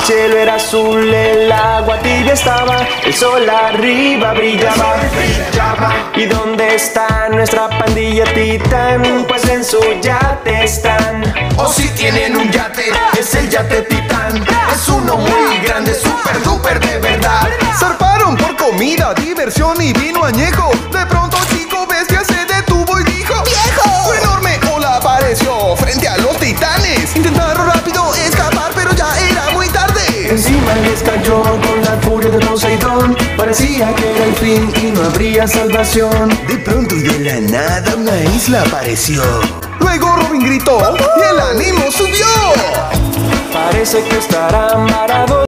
El cielo era azul, el agua tibia estaba, el sol arriba brillaba. ¿Y dónde está nuestra pandilla Titán? Pues en su yate están. O si tienen un yate, es el yate Titán. Es uno muy grande, super duper de verdad. Zarparon por comida, diversión y vino añejo. De pronto Chico Bestia se detuvo y dijo: ¡viejo! Su enorme ola apareció frente a los titanes. Intentaron rápido escapar, pero ya era muy tarde. Encima les cayó con la furia de Poseidón. Parecía que era el fin y no habría salvación. De pronto y de la nada una isla apareció. Luego Robin gritó y el ánimo subió. Parece que estarán varados.